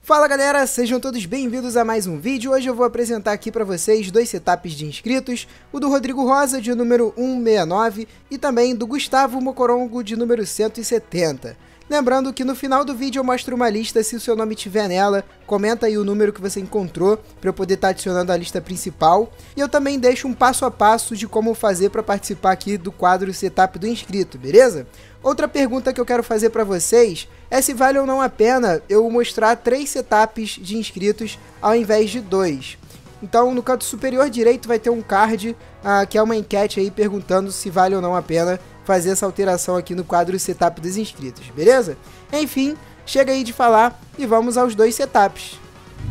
Fala galera, sejam todos bem-vindos a mais um vídeo. Hoje eu vou apresentar aqui para vocês dois setups de inscritos, o do Rodrigo Rosa de número 169 e também do Gustavo Mocorongo de número 170. Lembrando que no final do vídeo eu mostro uma lista, se o seu nome estiver nela, comenta aí o número que você encontrou para eu poder estar adicionando à lista principal. E eu também deixo um passo a passo de como fazer para participar aqui do quadro Setup do Inscrito, beleza? Outra pergunta que eu quero fazer para vocês é se vale ou não a pena eu mostrar 3 setups de inscritos ao invés de 2. Então no canto superior direito vai ter um card que é uma enquete aí perguntando se vale ou não a pena fazer essa alteração aqui no quadro Setup dos Inscritos, beleza? Enfim, chega aí de falar e vamos aos 2 setups.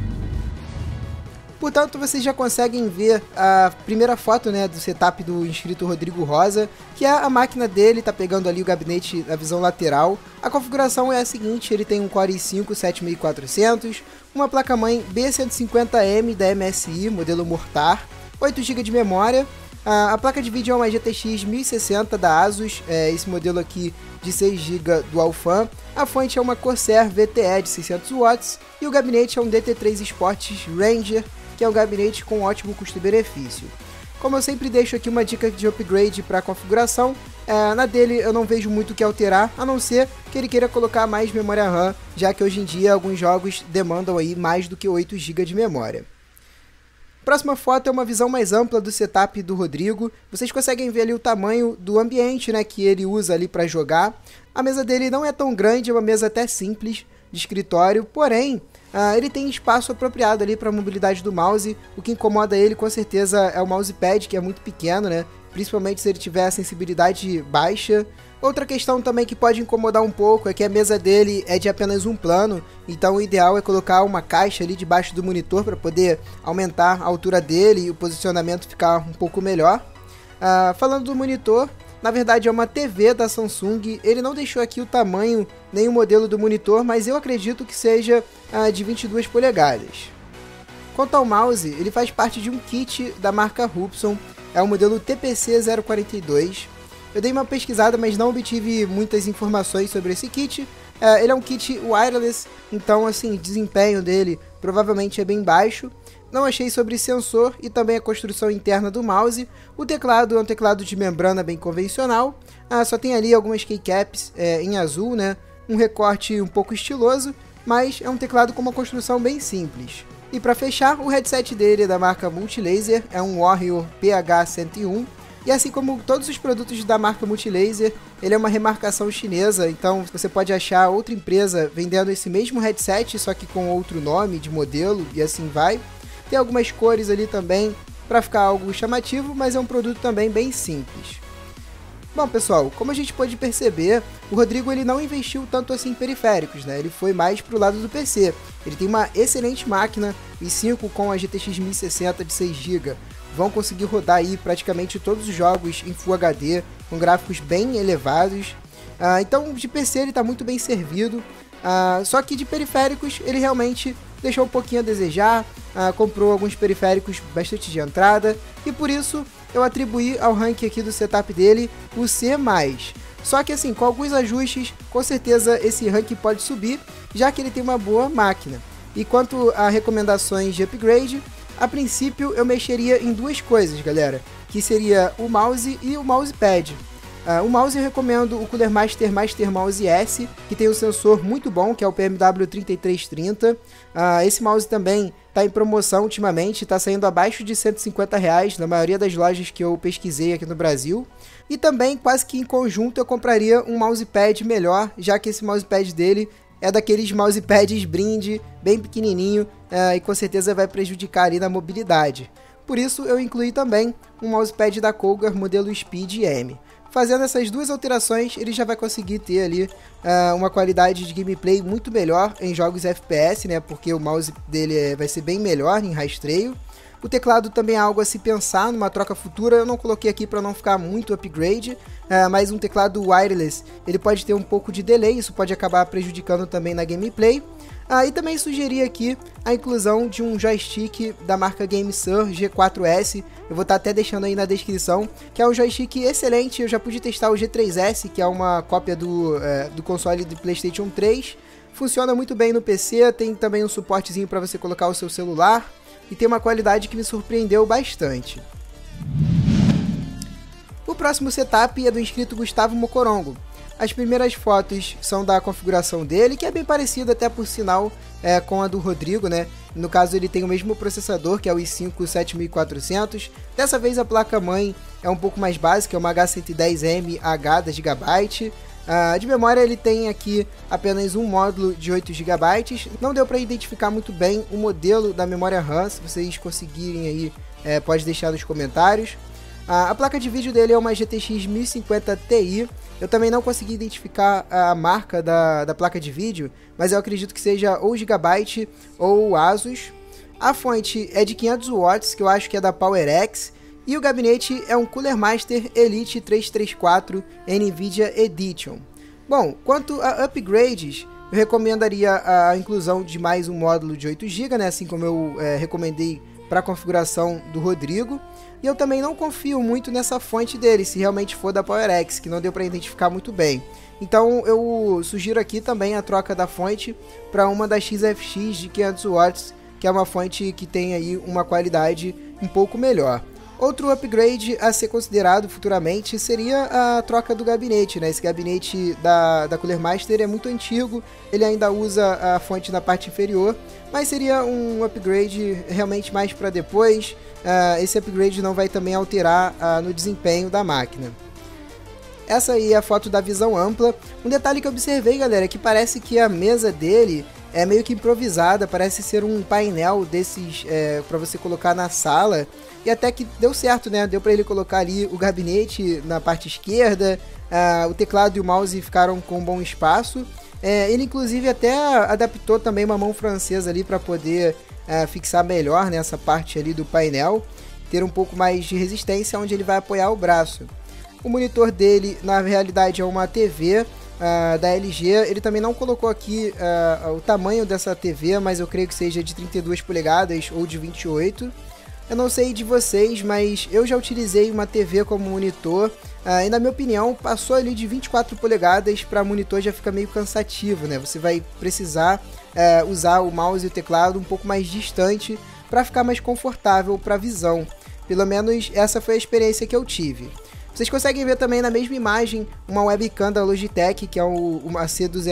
Portanto, vocês já conseguem ver a primeira foto, né, do setup do inscrito Rodrigo Rosa, que é a máquina dele, tá pegando ali o gabinete na visão lateral. A configuração é a seguinte, ele tem um Core i5 7400, uma placa-mãe B150M da MSI, modelo Mortar, 8 GB de memória. A placa de vídeo é uma GTX 1060 da Asus, esse modelo aqui de 6 GB Dual Fan. A fonte é uma Corsair VTE de 600 watts e o gabinete é um DT3 Sports Ranger, que é um gabinete com ótimo custo-benefício. Como eu sempre deixo aqui uma dica de upgrade para a configuração, na dele eu não vejo muito o que alterar, a não ser que ele queira colocar mais memória RAM, já que hoje em dia alguns jogos demandam aí mais do que 8 GB de memória. Próxima foto é uma visão mais ampla do setup do Rodrigo. Vocês conseguem ver ali o tamanho do ambiente, né, que ele usa ali para jogar. A mesa dele não é tão grande, é uma mesa até simples de escritório, porém ele tem espaço apropriado ali para a mobilidade do mouse. O que incomoda ele com certeza é o mousepad, que é muito pequeno, né, principalmente se ele tiver a sensibilidade baixa. Outra questão também que pode incomodar um pouco é que a mesa dele é de apenas um plano, então o ideal é colocar uma caixa ali debaixo do monitor para poder aumentar a altura dele e o posicionamento ficar um pouco melhor. Falando do monitor, na verdade é uma TV da Samsung, ele não deixou aqui o tamanho nem o modelo do monitor, mas eu acredito que seja de 22 polegadas. Quanto ao mouse, ele faz parte de um kit da marca Hubson, é o modelo TPC 042. Eu dei uma pesquisada, mas não obtive muitas informações sobre esse kit. Ele é um kit wireless, então assim, o desempenho dele provavelmente é bem baixo. Não achei sobre sensor e também a construção interna do mouse. O teclado é um teclado de membrana bem convencional. Só tem ali algumas keycaps em azul, né? Um recorte um pouco estiloso, mas é um teclado com uma construção bem simples. E para fechar, o headset dele é da marca Multilaser, é um Warrior PH101. E assim como todos os produtos da marca Multilaser, ele é uma remarcação chinesa, então você pode achar outra empresa vendendo esse mesmo headset, só que com outro nome de modelo e assim vai. Tem algumas cores ali também para ficar algo chamativo, mas é um produto também bem simples. Bom pessoal, como a gente pode perceber, o Rodrigo ele não investiu tanto assim em periféricos, né? Ele foi mais pro lado do PC. Ele tem uma excelente máquina, i5 com a GTX 1060 de 6 GB. Vão conseguir rodar aí praticamente todos os jogos em Full HD, com gráficos bem elevados. Então de PC ele está muito bem servido, só que de periféricos ele realmente deixou um pouquinho a desejar, comprou alguns periféricos bastante de entrada, e por isso eu atribuí ao ranking aqui do setup dele o C+. Só que assim, com alguns ajustes, com certeza esse ranking pode subir, já que ele tem uma boa máquina. E quanto a recomendações de upgrade, a princípio eu mexeria em 2 coisas, galera, que seria o mouse e o mousepad. O mouse eu recomendo o Cooler Master Mouse S, que tem um sensor muito bom, que é o PMW 3330. Esse mouse também está em promoção ultimamente, está saindo abaixo de R$150 na maioria das lojas que eu pesquisei aqui no Brasil. E também, quase que em conjunto, eu compraria um mousepad melhor, já que esse mousepad dele é daqueles mousepads brinde, bem pequenininho, e com certeza vai prejudicar ali na mobilidade. Por isso eu incluí também um mousepad da Cougar modelo Speed M. Fazendo essas 2 alterações, ele já vai conseguir ter ali uma qualidade de gameplay muito melhor em jogos FPS, né? Porque o mouse dele vai ser bem melhor em rastreio. O teclado também é algo a se pensar numa troca futura, eu não coloquei aqui para não ficar muito upgrade, mas um teclado wireless, ele pode ter um pouco de delay, isso pode acabar prejudicando também na gameplay. E também sugeri aqui a inclusão de um joystick da marca GameSir G4S, eu vou estar até deixando aí na descrição, que é um joystick excelente. Eu já pude testar o G3S, que é uma cópia do console do PlayStation 3, Funciona muito bem no PC, tem também um suportezinho para você colocar o seu celular e tem uma qualidade que me surpreendeu bastante. O próximo setup é do inscrito Gustavo Mocorongo. As primeiras fotos são da configuração dele, que é bem parecida até por sinal com a do Rodrigo, né? No caso ele tem o mesmo processador, que é o i5 7400. Dessa vez a placa-mãe é um pouco mais básica, é uma H110M H da GB. De memória ele tem aqui apenas um módulo de 8 GB. Não deu para identificar muito bem o modelo da memória RAM, se vocês conseguirem aí, pode deixar nos comentários. A placa de vídeo dele é uma GTX 1050 Ti. Eu também não consegui identificar a marca da placa de vídeo, mas eu acredito que seja ou Gigabyte ou Asus. A fonte é de 500 watts, que eu acho que é da PowerX. E o gabinete é um Cooler Master Elite 334 NVIDIA Edition. Bom, quanto a upgrades, eu recomendaria a inclusão de mais um módulo de 8 GB, né, assim como eu recomendei para a configuração do Rodrigo. E eu também não confio muito nessa fonte dele, se realmente for da PowerX, que não deu para identificar muito bem. Então eu sugiro aqui também a troca da fonte para uma da XFX de 500 watts, que é uma fonte que tem aí uma qualidade um pouco melhor. Outro upgrade a ser considerado futuramente seria a troca do gabinete, né? Esse gabinete da Cooler Master é muito antigo, ele ainda usa a fonte na parte inferior, mas seria um upgrade realmente mais para depois. Esse upgrade não vai também alterar no desempenho da máquina. Essa aí é a foto da visão ampla. Um detalhe que eu observei, galera, é que parece que a mesa dele é meio que improvisada, parece ser um painel desses para você colocar na sala. E até que deu certo, né? Deu para ele colocar ali o gabinete na parte esquerda, o teclado e o mouse ficaram com um bom espaço. Ele inclusive até adaptou também uma mão francesa ali para poder fixar melhor nessa parte ali do painel, ter um pouco mais de resistência onde ele vai apoiar o braço. O monitor dele na realidade é uma TV da LG, ele também não colocou aqui o tamanho dessa TV, mas eu creio que seja de 32 polegadas ou de 28. Eu não sei de vocês, mas eu já utilizei uma TV como monitor e na minha opinião passou ali de 24 polegadas para monitor já fica meio cansativo, né? Você vai precisar usar o mouse e o teclado um pouco mais distante para ficar mais confortável para a visão. Pelo menos essa foi a experiência que eu tive. Vocês conseguem ver também na mesma imagem uma webcam da Logitech, que é uma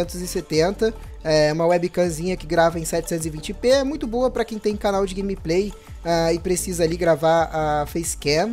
C270, uma webcamzinha que grava em 720p, é muito boa para quem tem canal de gameplay e precisa ali gravar a facecam.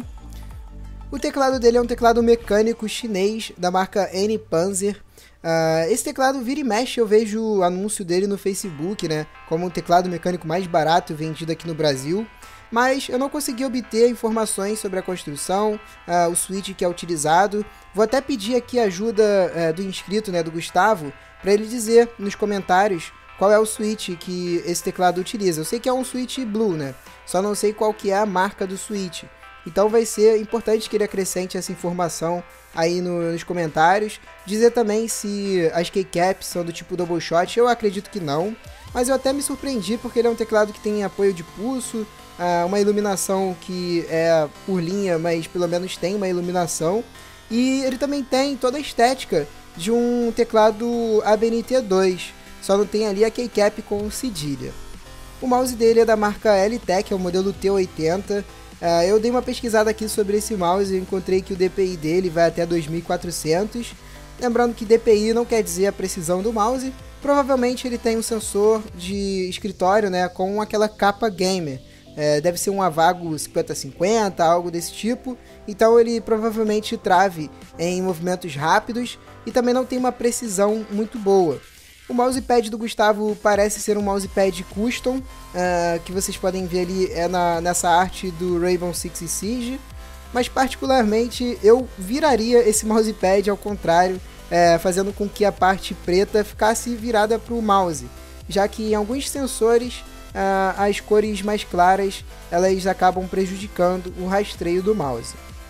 O teclado dele é um teclado mecânico chinês da marca N-Panzer. Esse teclado vira e mexe, eu vejo o anúncio dele no Facebook, né, como um teclado mecânico mais barato vendido aqui no Brasil. Mas eu não consegui obter informações sobre a construção, o switch que é utilizado. Vou até pedir aqui a ajuda do inscrito, né, do Gustavo, para ele dizer nos comentários qual é o switch que esse teclado utiliza. Eu sei que é um switch Blue, né? Só não sei qual que é a marca do switch. Então vai ser importante que ele acrescente essa informação aí nos comentários. Dizer também se as keycaps são do tipo double shot, eu acredito que não. Mas eu até me surpreendi porque ele é um teclado que tem apoio de pulso, uma iluminação que é por linha, mas pelo menos tem uma iluminação. E ele também tem toda a estética de um teclado ABNT2, só não tem ali a keycap com cedilha. O mouse dele é da marca L-Tech, é o modelo T80. Eu dei uma pesquisada aqui sobre esse mouse e encontrei que o DPI dele vai até 2400. Lembrando que DPI não quer dizer a precisão do mouse. Provavelmente ele tem um sensor de escritório, né, com aquela capa gamer. Deve ser um Avago 5050, algo desse tipo. Então ele provavelmente trave em movimentos rápidos e também não tem uma precisão muito boa. O mousepad do Gustavo parece ser um mousepad custom, que vocês podem ver ali nessa arte do Raven Six Siege. Mas particularmente eu viraria esse mousepad ao contrário, fazendo com que a parte preta ficasse virada para o mouse, já que em alguns sensores as cores mais claras elas acabam prejudicando o rastreio do mouse.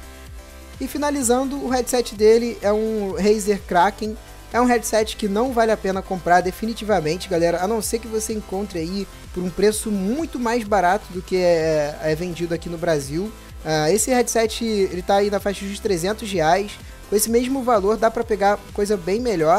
E finalizando, o headset dele é um Razer Kraken. É um headset que não vale a pena comprar definitivamente, galera, a não ser que você encontre aí por um preço muito mais barato do que é vendido aqui no Brasil. Esse headset ele tá aí na faixa de R$300. Com esse mesmo valor dá para pegar coisa bem melhor.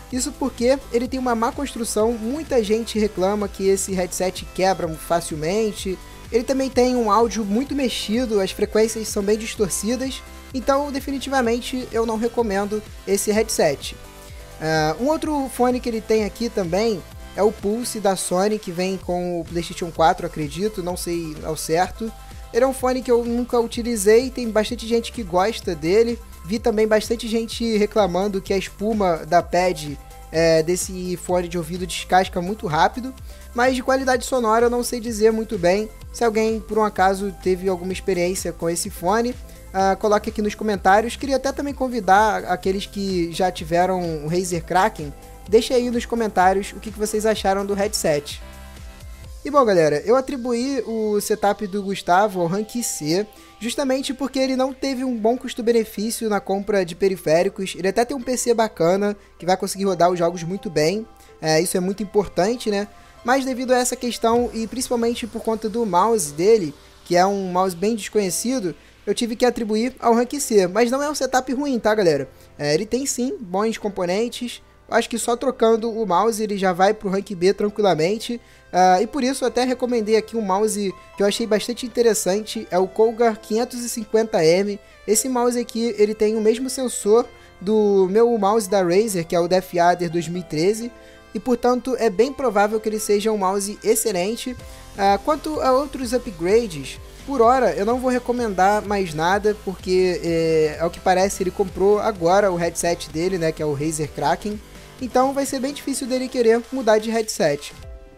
Isso porque ele tem uma má construção, muita gente reclama que esse headset quebra facilmente. Ele também tem um áudio muito mexido, as frequências são bem distorcidas, então definitivamente eu não recomendo esse headset. Um outro fone que ele tem aqui também é o Pulse da Sony, que vem com o PlayStation 4, acredito, não sei ao certo. Ele é um fone que eu nunca utilizei, tem bastante gente que gosta dele. Vi também bastante gente reclamando que a espuma da pad desse fone de ouvido descasca muito rápido, mas de qualidade sonora eu não sei dizer muito bem. Se alguém por um acaso teve alguma experiência com esse fone, coloque aqui nos comentários. Queria até também convidar aqueles que já tiveram o Razer Kraken, deixe aí nos comentários o que vocês acharam do headset. E bom galera, eu atribuí o setup do Gustavo ao Rank C, justamente porque ele não teve um bom custo-benefício na compra de periféricos. Ele até tem um PC bacana, que vai conseguir rodar os jogos muito bem, isso é muito importante, né? Mas devido a essa questão, e principalmente por conta do mouse dele, que é um mouse bem desconhecido, eu tive que atribuir ao Rank C. Mas não é um setup ruim, tá galera? Ele tem sim bons componentes. Acho que só trocando o mouse ele já vai pro Rank B tranquilamente. E por isso eu até recomendei aqui um mouse que eu achei bastante interessante. É o Cougar 550M. Esse mouse aqui ele tem o mesmo sensor do meu mouse da Razer, que é o DeathAdder 2013. E portanto é bem provável que ele seja um mouse excelente. Quanto a outros upgrades, por hora eu não vou recomendar mais nada, porque ao que parece ele comprou agora o headset dele, né, que é o Razer Kraken. Então vai ser bem difícil dele querer mudar de headset.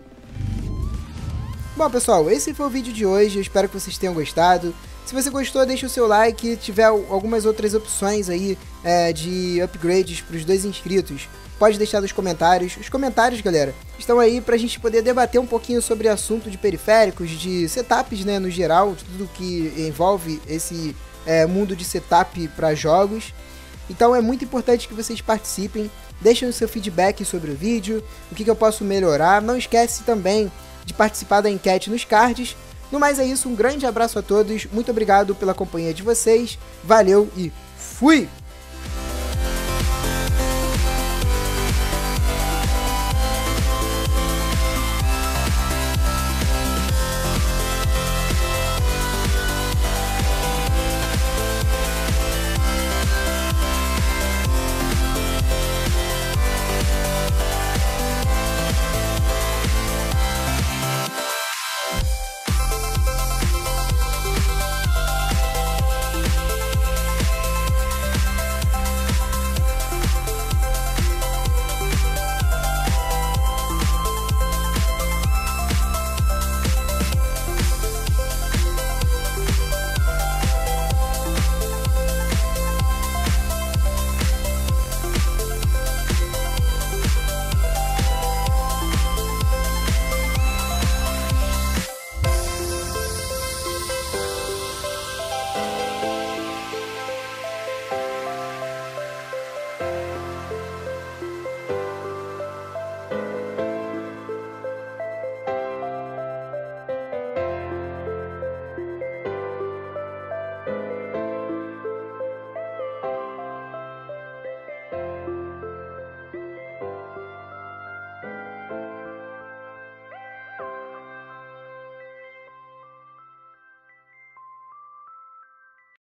Bom pessoal, esse foi o vídeo de hoje, eu espero que vocês tenham gostado. Se você gostou, deixa o seu like, tiver algumas outras opções aí de upgrades para os dois inscritos, pode deixar nos comentários. Os comentários, galera, estão aí pra gente poder debater um pouquinho sobre assunto de periféricos, de setups, né, no geral, tudo que envolve esse mundo de setup para jogos. Então é muito importante que vocês participem, deixem o seu feedback sobre o vídeo, o que eu posso melhorar. Não esquece também de participar da enquete nos cards. No mais é isso, um grande abraço a todos, muito obrigado pela companhia de vocês, valeu e fui!